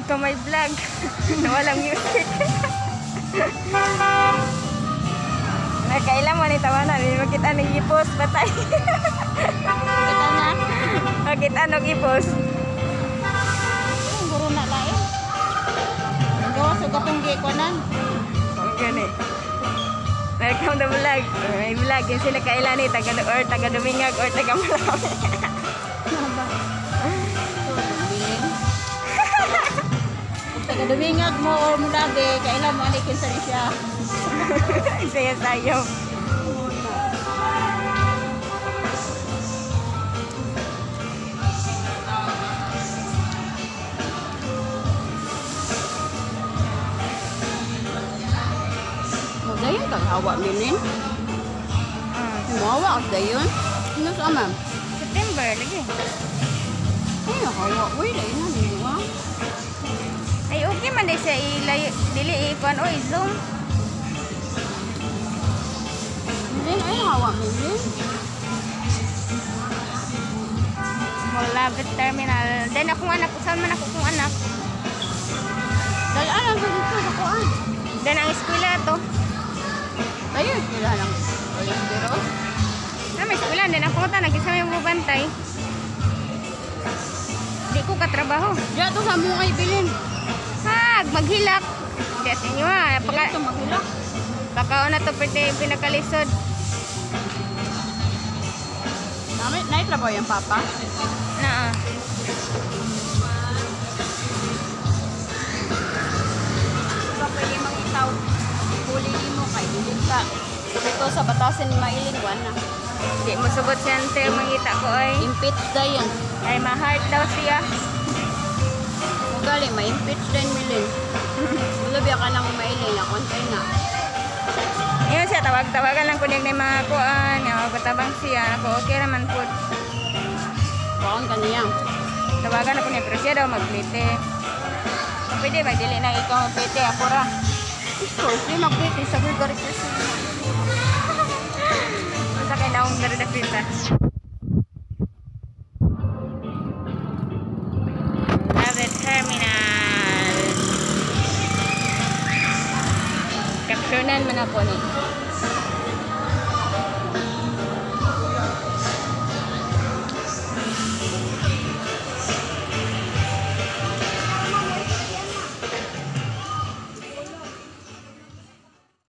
ka may vlog na walang music. Nakailan mo ni tawanan, hindi makita nang i-post batay. Kita na. Makita nang i-post. Guro na lain. Gawa sa katunggi ko nan. Gani. Welcome to vlog. May vlog yung sila kailan ni taga Dumingag or taga Marami. Bilin. Taga Dumingag mo or Mulabe, kailan mo alikin sa siya. Saya sayo. Dayon kang hawa minin. Hawa ka dayon. Ano sa ma'am? September lagi. Ay, hawa. Uy, dayon na niwa. Ay okay man din siya dili ikuan oy Zoom. Hindi, ay hawa minin. Malapit terminal. Then akong anak, usan man ako kong anak. Dahil alam sa dito sa kuan. Then ang eskwela to. Ayun, sila lang. Ayun, pero. Na may eskwela din ako ta nag-isa may bubantay. Di ko katrabaho. Diya to sa mong ay bilin. Hag maghilak. Di sa inyo ha. Diya to maghulak. Bakaon na to pinakalisod. Naitrabaho yung papa? Na. Diba pwede mangitaw? Huli mo kay bilin ka. Dito sa batasin ni Mailinwan na. Di mo subot siya ante mangita ko ay. Impeach dayon. Ay ma-heart daw siya. Ugali, ma-impeach din milin. Ulabya ka nang Mailin na kontay na. Ayun siya, tawag-tawagan lang ko din ng mga kuan. Nga magpatabang siya. Ako okay naman po. Bakon ka niya. Tawagan ako niya, pero siya daw magplite. Pwede ba, dili na ikaw magplite. Ako ra. Of course, di mag-plate. Sa Bulgari kasi. Basta kayo na akong gano'n na pita. Love terminal. Capturenan man ako ni.